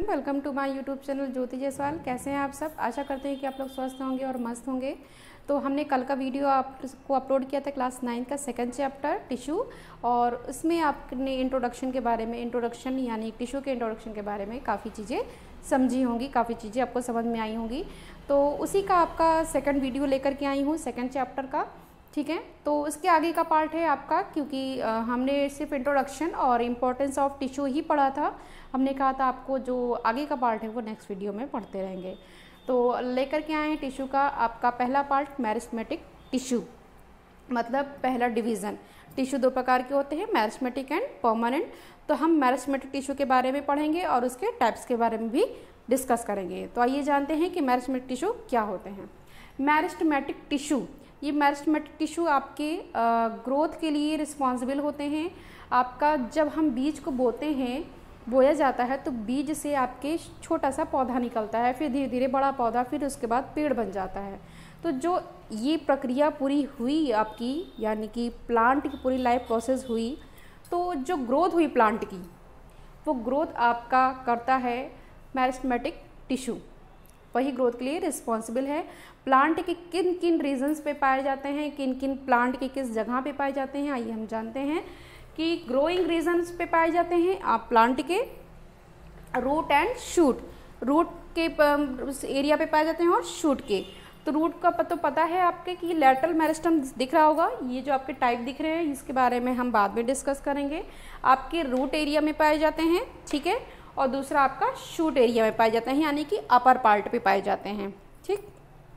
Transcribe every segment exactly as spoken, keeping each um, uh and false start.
Welcome to my YouTube channel Jyoti Jaiswal. कैसे हैं आप सब? आशा करते हैं कि आप लोग स्वस्थ होंगे और मस्त होंगे। तो हमने कल का वीडियो आपको अपलोड किया था क्लास नाइन्थ का सेकंड चैप्टर टिश्यू, और उसमें आपने इंट्रोडक्शन के बारे में इंट्रोडक्शन यानी टिश्यू के इंट्रोडक्शन के बारे में काफ़ी चीज़ें समझी होंगी, काफ़ी चीज़ें आपको समझ में आई होंगी। तो उसी का आपका सेकेंड वीडियो लेकर के आई हूँ सेकेंड चैप्टर का, ठीक है। तो उसके आगे का पार्ट है आपका, क्योंकि हमने सिर्फ इंट्रोडक्शन और इम्पोर्टेंस ऑफ टिश्यू ही पढ़ा था। हमने कहा था आपको जो आगे का पार्ट है वो नेक्स्ट वीडियो में पढ़ते रहेंगे। तो लेकर के आए हैं टिश्यू का आपका पहला पार्ट, मेरिस्टेमेटिक टिश्यू, मतलब पहला डिवीज़न। टिश्यू दो प्रकार के होते हैं, मेरिस्टेमेटिक एंड परमानेंट। तो हम मेरिस्टेमेटिक टिश्यू के बारे में पढ़ेंगे और उसके टाइप्स के बारे में भी डिस्कस करेंगे। तो आइए जानते हैं कि मेरिस्टेमेटिक टिश्यू क्या होते हैं। मेरिस्टेमेटिक टिश्यू, ये मेरिस्टेमेटिक टिश्यू आपके ग्रोथ के लिए रिस्पॉन्सिबल होते हैं। आपका जब हम बीज को बोते हैं, बोया जाता है, तो बीज से आपके छोटा सा पौधा निकलता है, फिर धीरे धीरे बड़ा पौधा, फिर उसके बाद पेड़ बन जाता है। तो जो ये प्रक्रिया पूरी हुई आपकी, यानी कि प्लांट की पूरी लाइफ प्रोसेस हुई, तो जो ग्रोथ हुई प्लांट की, वो ग्रोथ आपका करता है मेरिस्टेमेटिक टिश्यू। वही ग्रोथ के लिए रिस्पॉन्सिबल है। प्लांट के किन किन रीजन्स पे पाए जाते हैं, किन किन प्लांट के किस जगह पे पाए जाते हैं, आइए हम जानते हैं कि ग्रोइंग रीजन्स पे पाए जाते हैं आप प्लांट के रूट एंड शूट। रूट के एरिया पे पाए जाते हैं और शूट के। तो रूट का तो पता है आपके कि लैटरल मेरिस्टम दिख रहा होगा, ये जो आपके टाइप दिख रहे हैं, इसके बारे में हम बाद में डिस्कस करेंगे। आपके रूट एरिया में पाए जाते हैं, ठीक है, और दूसरा आपका शूट एरिया में पाए जाते हैं, यानी कि अपर पार्ट पे पाए जाते हैं, ठीक।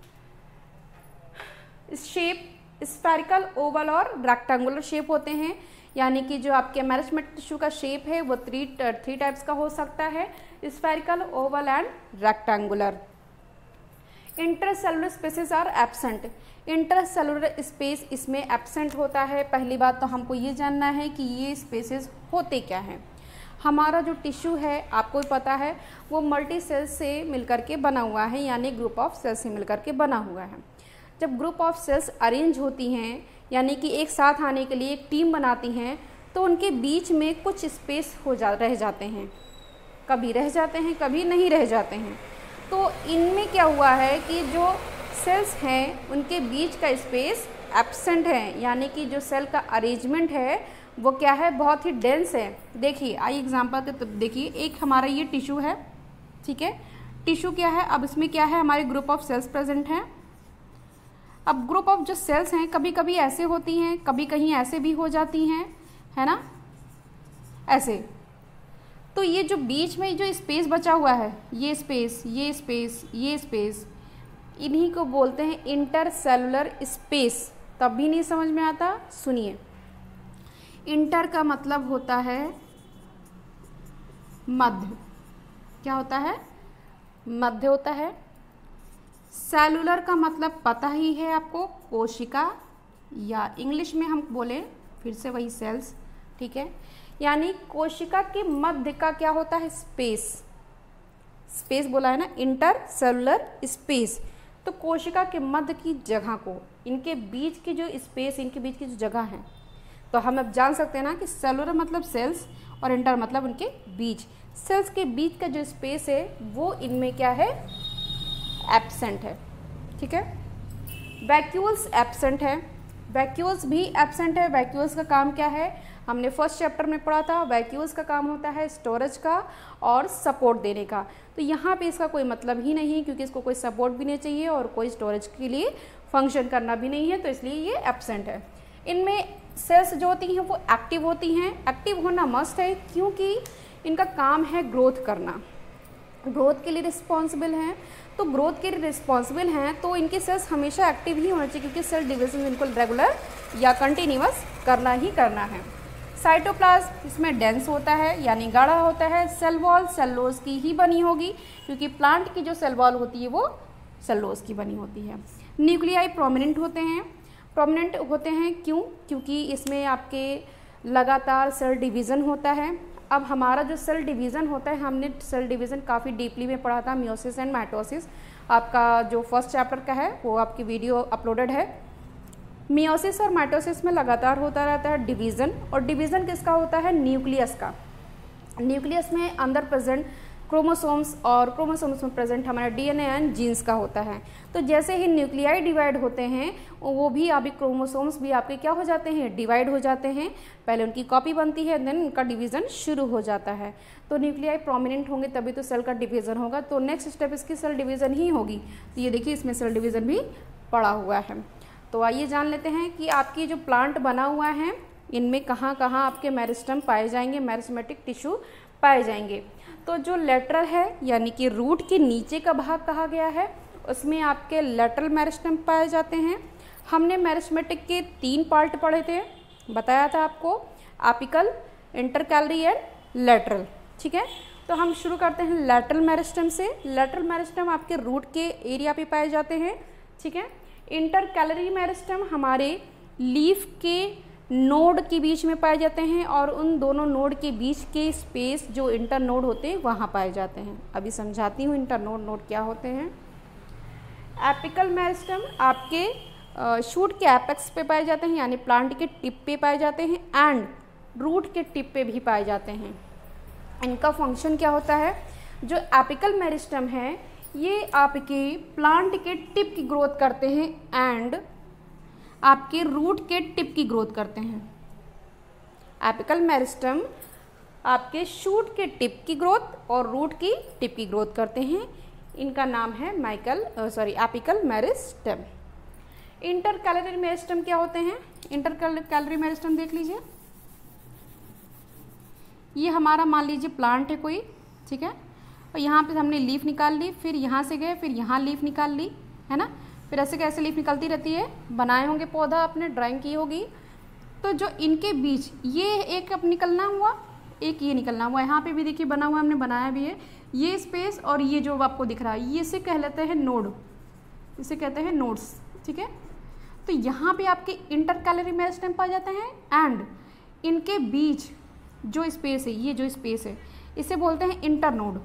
शेप स्फेरिकल, ओवल और रेक्टेंगुलर शेप होते हैं, यानी कि जो आपके मेरिस्टेमेटिक टिश्यू का शेप है वो थ्री थ्री टाइप्स का हो सकता है, spherical, oval and rectangular. Intercellular spaces are absent. Intercellular space इसमें एब्सेंट होता है। पहली बात तो हमको ये जानना है कि ये स्पेसेस होते क्या हैं। हमारा जो टिश्यू है आपको भी पता है वो मल्टी सेल्स से मिलकर के बना हुआ है, यानी ग्रुप ऑफ सेल्स से मिलकर के बना हुआ है। जब ग्रुप ऑफ सेल्स अरेंज होती हैं, यानी कि एक साथ आने के लिए एक टीम बनाती हैं, तो उनके बीच में कुछ स्पेस हो जा रह जाते हैं, कभी रह जाते हैं, कभी नहीं रह जाते हैं। तो इनमें क्या हुआ है कि जो सेल्स हैं उनके बीच का स्पेस एब्सेंट है, यानी कि जो सेल का अरेंजमेंट है वो क्या है, बहुत ही डेंस है। देखिए आइए एग्जांपल के तो देखिए, एक हमारा ये टिश्यू है, ठीक है। टिश्यू क्या है, अब इसमें क्या है, हमारे ग्रुप ऑफ सेल्स प्रेजेंट हैं। अब ग्रुप ऑफ जो सेल्स हैं कभी कभी ऐसे होती हैं, कभी कहीं ऐसे भी हो जाती हैं, है ना, ऐसे। तो ये जो बीच में जो स्पेस बचा हुआ है, ये स्पेस, ये स्पेस, ये स्पेस, इन्हीं को बोलते हैं इंटरसेलुलर स्पेस। तब भी नहीं समझ में आता, सुनिए। इंटर का मतलब होता है मध्य, क्या होता है, मध्य होता है। सेलुलर का मतलब पता ही है आपको, कोशिका, या इंग्लिश में हम बोले फिर से वही सेल्स, ठीक है। यानी कोशिका के मध्य का क्या होता है, स्पेस। स्पेस बोला है ना, इंटर सेलुलर स्पेस। तो कोशिका के मध्य की जगह को, इनके बीच की जो स्पेस, इनके बीच की जो जगह है, तो हम अब जान सकते हैं ना कि सेलुलर मतलब सेल्स और इंटर मतलब उनके बीच। सेल्स के बीच का जो स्पेस है वो इनमें क्या है, एब्सेंट है, ठीक है। वैक्यूल्स एब्सेंट है, वैक्यूल्स भी एब्सेंट है। वैक्यूल्स का काम क्या है, हमने फर्स्ट चैप्टर में पढ़ा था। वैक्यूल्स का काम होता है स्टोरेज का और सपोर्ट देने का। तो यहाँ पे इसका कोई मतलब ही नहीं, क्योंकि इसको कोई सपोर्ट भी नहीं चाहिए और कोई स्टोरेज के लिए फंक्शन करना भी नहीं है, तो इसलिए ये एब्सेंट है। इनमें सेल्स जो होती हैं वो एक्टिव होती हैं। एक्टिव होना मस्ट है, क्योंकि इनका काम है ग्रोथ करना, ग्रोथ के लिए रिस्पॉन्सिबल हैं। तो ग्रोथ के लिए रिस्पॉन्सिबल हैं तो इनके सेल्स हमेशा एक्टिव ही होने चाहिए, क्योंकि सेल डिवीजन इनको रेगुलर या कंटिन्यूअस करना ही करना है। साइटोप्लाज्म इसमें डेंस होता है, यानी गाढ़ा होता है। सेल वॉल सेलुलोज की ही बनी होगी, क्योंकि प्लांट की जो सेल वॉल होती है वो सेलुलोज की बनी होती है। न्यूक्लियाई प्रोमिनेंट होते हैं। प्रोमिनेंट होते हैं क्यों, क्योंकि इसमें आपके लगातार सेल डिवीज़न होता है। अब हमारा जो सेल डिवीज़न होता है, हमने सेल डिवीज़न काफ़ी डीपली में पढ़ा था, मियोसिस एंड माइटोसिस। आपका जो फर्स्ट चैप्टर का है वो आपकी वीडियो अपलोडेड है। मियोसिस और माइटोसिस में लगातार होता रहता है डिवीज़न, और डिवीज़न किसका होता है, न्यूक्लियस का। न्यूक्लियस में अंदर प्रेजेंट क्रोमोसोम्स, और क्रोमोसोम्स में प्रेजेंट हमारा डीएनए एंड जीन्स का होता है। तो जैसे ही न्यूक्लियाई डिवाइड होते हैं वो भी अभी क्रोमोसोम्स भी आपके क्या हो जाते हैं, डिवाइड हो जाते हैं। पहले उनकी कॉपी बनती है, देन उनका डिवीज़न शुरू हो जाता है। तो न्यूक्लियाई प्रोमिनेंट होंगे तभी तो सेल का डिवीज़न होगा। तो नेक्स्ट स्टेप इसकी सेल डिवीज़न ही होगी। तो ये देखिए इसमें सेल डिवीज़न भी पड़ा हुआ है। तो आइए जान लेते हैं कि आपकी जो प्लांट बना हुआ है इनमें कहाँ कहाँ आपके मेरिस्टम पाए जाएंगे, मेरिस्टेमेटिक टिश्यू पाए जाएंगे। तो जो लेटरल है यानी कि रूट के नीचे का भाग कहा गया है उसमें आपके लेटरल मेरिस्टम पाए जाते हैं। हमने मेरिस्टेमेटिक के तीन पार्ट पढ़े थे, बताया था आपको, एपिकल, इंटरकैलरी एंड लेटरल। ठीक है, तो हम शुरू करते हैं लेटरल मेरिस्टम से। लेटरल मेरिस्टम आपके रूट के एरिया पे पाए जाते हैं। ठीक है, इंटरकैलरी मेरिस्टम हमारे लीफ के नोड के बीच में पाए जाते हैं और उन दोनों नोड के बीच के स्पेस जो इंटर नोड होते हैं वहाँ पाए जाते हैं। अभी समझाती हूँ इंटर नोड नोड क्या होते हैं। एपिकल मेरिस्टम आपके शूट के एपेक्स पे पाए जाते हैं यानी प्लांट के टिप पे पाए जाते हैं एंड रूट के टिप पे भी पाए जाते हैं। इनका फंक्शन क्या होता है, जो एपिकल मेरिस्टम है ये आपके प्लांट के टिप की ग्रोथ करते हैं एंड आपके रूट के टिप की ग्रोथ करते हैं। एपिकल मेरिस्टम आपके शूट के टिप की ग्रोथ और रूट की टिप की ग्रोथ करते हैं। इनका नाम है Michael sorry apical meristem. Intercalary meristem क्या होते हैं, इंटरकैलरी मेरिस्टम देख लीजिए। ये हमारा मान लीजिए प्लांट है कोई, ठीक है, और यहाँ पे हमने लीफ निकाल ली, फिर यहाँ से गए, फिर यहाँ लीफ निकाल ली, है ना, फिर ऐसे कैसे लीफ निकलती रहती है, बनाए होंगे पौधा, आपने ड्राइंग की होगी। तो जो इनके बीच ये एक अब निकलना हुआ, एक ये निकलना हुआ, यहाँ पे भी देखिए बना हुआ, हमने बनाया भी है। ये स्पेस और ये जो आपको दिख रहा है ये इसे कह लेते हैं नोड, इसे कहते हैं नोड्स। ठीक है, तो यहाँ पे आपके इंटरकैलरी मेरिस्टम पाए जाते हैं एंड इनके बीच जो स्पेस है, ये जो स्पेस है इसे बोलते हैं इंटरनोड,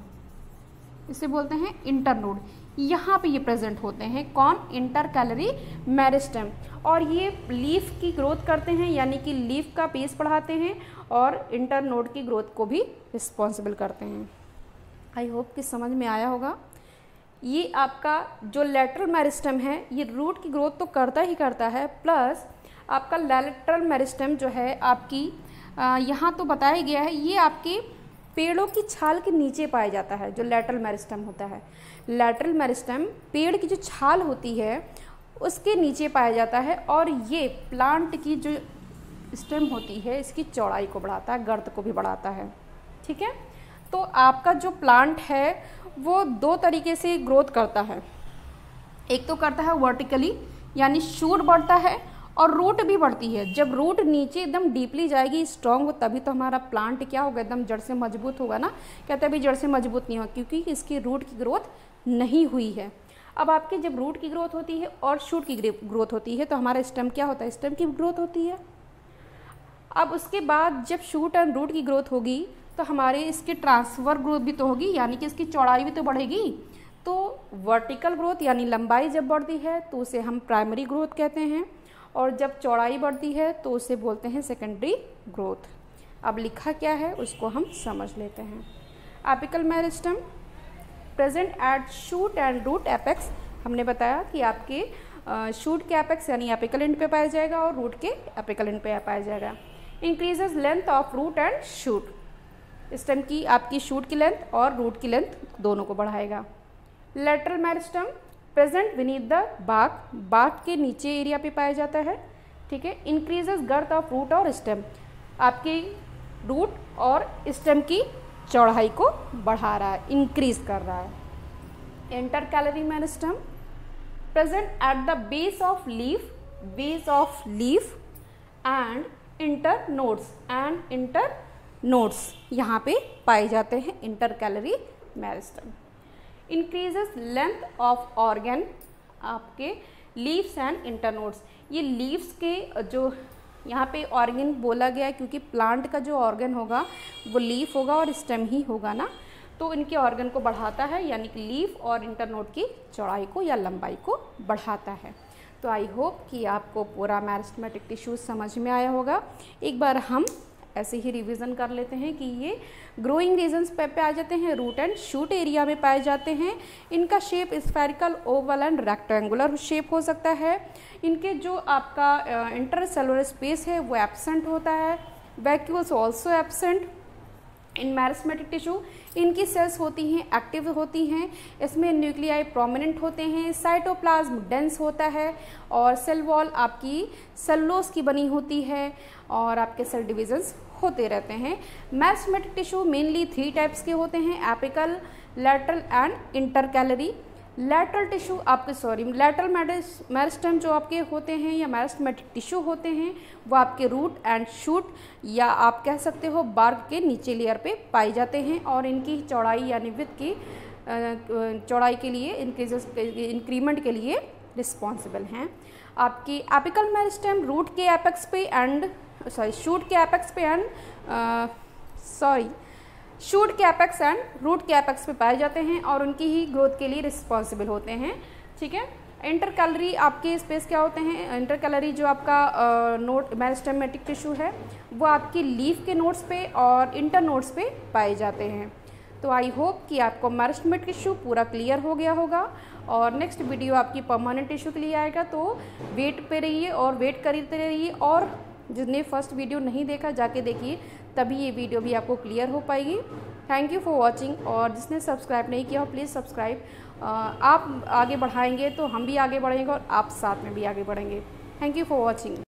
इसे बोलते हैं इंटरनोड। यहाँ पे ये प्रेजेंट होते हैं कौन, इंटरकैलरी मेरिस्टम, और ये लीफ की ग्रोथ करते हैं यानी कि लीफ का पेस बढ़ाते हैं और इंटरनोड की ग्रोथ को भी रिस्पॉन्सिबल करते हैं। आई होप कि समझ में आया होगा। ये आपका जो लेटरल मेरिस्टम है ये रूट की ग्रोथ तो करता ही करता है, प्लस आपका लेटरल मेरिस्टम जो है आपकी यहाँ तो बताया गया है ये आपके पेड़ों की छाल के नीचे पाया जाता है। जो लेटरल मेरिस्टम होता है, लेटरल मेरिस्टम पेड़ की जो छाल होती है उसके नीचे पाया जाता है और ये प्लांट की जो स्टेम होती है इसकी चौड़ाई को बढ़ाता है, गर्द को भी बढ़ाता है। ठीक है, तो आपका जो प्लांट है वो दो तरीके से ग्रोथ करता है। एक तो करता है वर्टिकली यानी शूट बढ़ता है और रूट भी बढ़ती है। जब रूट नीचे एकदम डीपली जाएगी, स्ट्रॉन्ग हो, तभी तो हमारा प्लांट क्या होगा, एकदम जड़ से मजबूत होगा ना। कहते हैं अभी जड़ से मजबूत नहीं होगा क्योंकि इसकी रूट की ग्रोथ नहीं हुई है। अब आपकी जब रूट की ग्रोथ होती है और शूट की ग्रोथ होती है तो हमारा स्टेम क्या होता है, स्टेम की ग्रोथ होती है। अब उसके बाद जब शूट एंड रूट की ग्रोथ होगी तो हमारे इसकी ट्रांसफर ग्रोथ भी तो होगी यानी कि इसकी चौड़ाई भी तो बढ़ेगी। तो वर्टिकल ग्रोथ यानी लंबाई जब बढ़ती है तो उसे हम प्राइमरी ग्रोथ कहते हैं और जब चौड़ाई बढ़ती है तो उसे बोलते हैं सेकेंडरी ग्रोथ। अब लिखा क्या है उसको हम समझ लेते हैं। Apical meristem present at shoot and root apex, हमने बताया कि आपके शूट के एपेक्स यानी एपिकल एंड पे पाया जाएगा और रूट के एपिकल एंड पे पाया जाएगा। Increases length of root and shoot, stem की आपकी शूट की लेंथ और रूट की लेंथ दोनों को बढ़ाएगा। Lateral meristem present beneath the bark, bark के नीचे एरिया पे पाया जाता है। ठीक है, इंक्रीजेस गर्थ ऑफ रूट और स्टेम, आपकी रूट और स्टेम की चौड़ाई को बढ़ा रहा है, इंक्रीज कर रहा है। Intercalary meristem present at the base of leaf, base of leaf and internodes and internodes यहाँ पे पाए जाते हैं intercalary meristem. Increases length of organ, आपके लीव्स एंड इंटरनोड्स, ये लीव्स के जो यहाँ पे ऑर्गन बोला गया है क्योंकि प्लांट का जो ऑर्गन होगा वो लीफ होगा और स्टेम ही होगा ना, तो इनके ऑर्गन को बढ़ाता है यानी कि लीफ और इंटरनोड की चौड़ाई को या लंबाई को बढ़ाता है। तो आई होप कि आपको पूरा मेरिस्टेमेटिक टिश्यूज समझ में आया होगा। एक बार हम ऐसे ही रिवीजन कर लेते हैं कि ये ग्रोइंग रीजन्स पे पे आ जाते हैं, रूट एंड शूट एरिया में पाए जाते हैं। इनका shape spherical, oval and rectangular shape हो सकता है। इनके जो आपका इंटरसेलुलर स्पेस है वो एब्सेंट होता है। Vacuoles also absent in meristematic tissue. इनकी सेल्स होती हैं, एक्टिव होती हैं, इसमें न्यूक्लियाई प्रोमिनेंट होते हैं, साइटोप्लाज्म डेंस होता है और सेल वॉल आपकी सेलुलोज की बनी होती है और आपके सेल डिविजन्स होते रहते हैं। Meristematic tissue mainly three types के होते हैं, apical, lateral and intercalary. Lateral tissue आपके सॉरी लैटरल मेरिस्टेम जो आपके होते हैं या मेरिस्टेमेटिक टिश्यू होते हैं वो आपके रूट एंड शूट या आप कह सकते हो बार्क के नीचे लेयर पे पाए जाते हैं और इनकी चौड़ाई यानी विड्थ की चौड़ाई के लिए इंक्रीजेस इंक्रीमेंट के लिए रिस्पॉन्सिबल हैं। आपकी एपिकल मेरिस्टेम रूट के एपेक्स पे एंड सॉरी शूट के एपेक्स पे एंड सॉरी शूट के एपेक्स एंड रूट के एपेक्स पे पाए जाते हैं और उनकी ही ग्रोथ के लिए रिस्पॉन्सिबल होते हैं। ठीक है। इंटरकैलरी आपके स्पेस क्या होते हैं? इंटरकैलरी जो आपका नोट मेरिस्टेमेटिक टिश्यू है वो आपकी लीफ के नोड्स पे और इंटर नोड्स पे पाए जाते हैं। तो आई होप कि आपको मेरिस्टेमेटिक टिश्यू पूरा क्लियर हो गया होगा और नेक्स्ट वीडियो आपकी परमानेंट टिश्यू के लिए आएगा। तो वेट पे रहिए और वेट करते रहिए और जिसने फर्स्ट वीडियो नहीं देखा जाके देखिए, तभी ये वीडियो भी आपको क्लियर हो पाएगी। थैंक यू फॉर वॉचिंग और जिसने सब्सक्राइब नहीं किया हो प्लीज़ सब्सक्राइब। आप आगे बढ़ाएंगे तो हम भी आगे बढ़ेंगे और आप साथ में भी आगे बढ़ेंगे। Thank you for watching.